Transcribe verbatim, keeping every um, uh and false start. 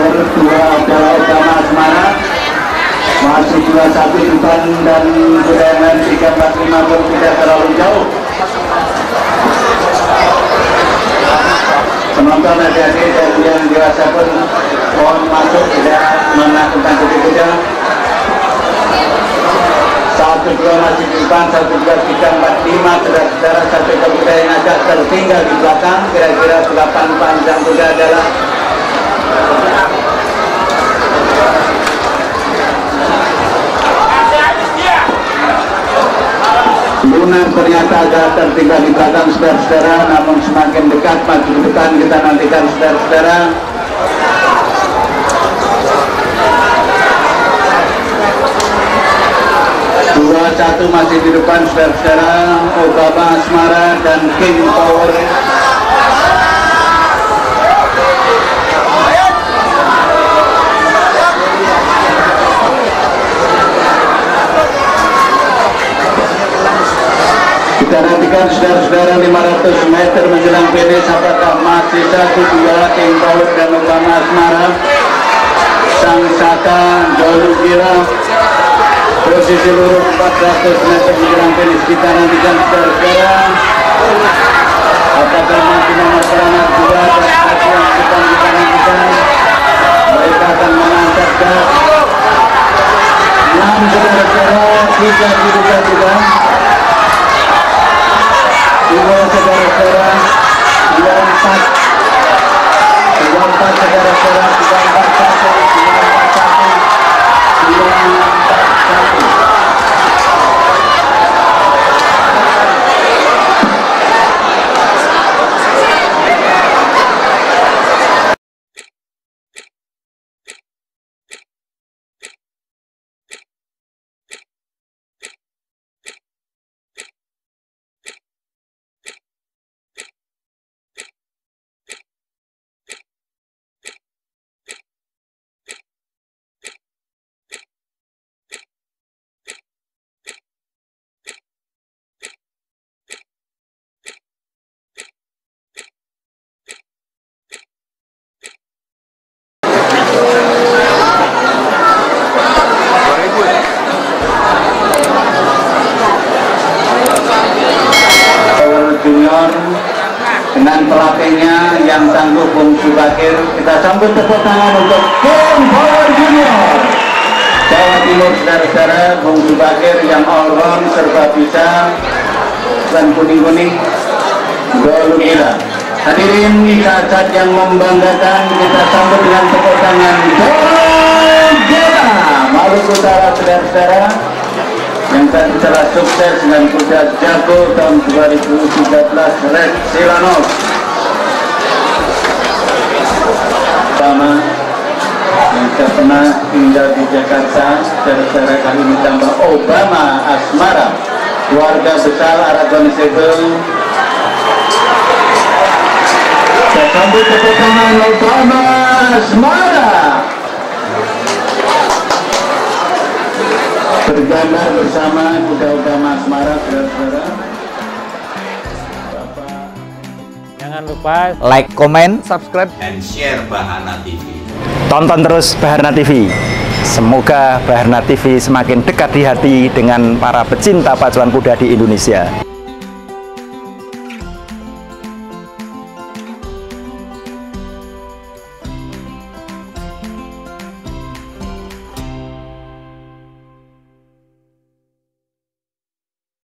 power dua adalah Obama Asmara. Masih dua satu depan dan kemudian tiga empat lima pun tidak terlalu jauh. Penonton adik-adik dan yang dewasa pun mohon masuk, tidak melakukan kuda-kuda. Satu dua masih di depan, satu dua tiga empat lima saudara-saudara, satu kuda yang agak tertinggal di belakang. Kira-kira delapan panjang kuda adalah Luna ternyata agak tertinggal di belakang saudara-saudara, namun semakin dekat maju ke depan kita nantikan saudara-saudara. Dua satu masih di depan saudara-saudara, Obama Asmara dan King Power. Kita nantikan saudara-saudara lima ratus meter menjelang finish, apakah masih satu dua King Power dan Obama Asmara. Sang Saka Jolu Gira posisi lurus empat ratus meter menjelang finish. Kita nantikan saudara-saudara apakah masih nomor selamat dua dan satu yang kita nantikan. Mereka akan mengangkat gas enam saudara-saudara, tiga tiga tiga dua saudara-saudara, dua empat dua empat saudara-saudara, dua empat satu, dua empat satu, dua empat satu. Junior dengan pelatihnya yang tangguh Bung Subakir. Kita sambut tepuk tangan untuk King Power Junior Jawa Timur saudara-saudara. Bung Subakir yang all round serba bisa dan kuning-kuning gol gila. Hadirin saat yang membanggakan, kita sambut dengan tepuk tangan gol gila Maluku Utara saudara-saudara, yang tadi telah sukses dengan kuda jago tahun dua ribu tiga belas Red Silanos. Pertama yang saya pernah tinggal di Jakarta, saudara-saudara, kali ini tambah Obama Asmara, keluarga besar Aragon Sable. Saya sambut tepuk tangan Obama Asmara. Bergambar bersama kuda Obama Asmara, saudara-saudara. Jangan lupa like, komen, subscribe, dan share Baharna T V. Tonton terus Baharna T V. Semoga Baharna T V semakin dekat di hati dengan para pecinta pacuan kuda di Indonesia.